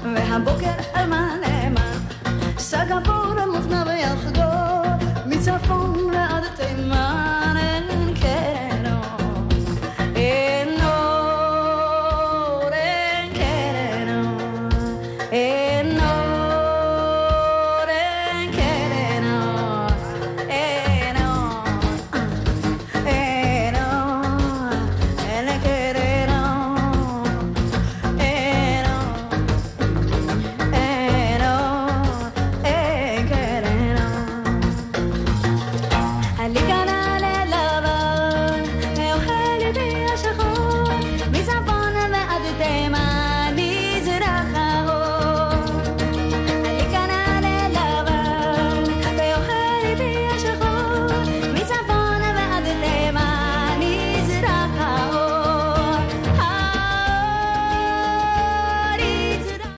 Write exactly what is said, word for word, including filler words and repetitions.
והבוקר על מלא מה סגבור מוכנה ביחדו מצפון ועד תימן אין קרן אור אין אור אין קרן אור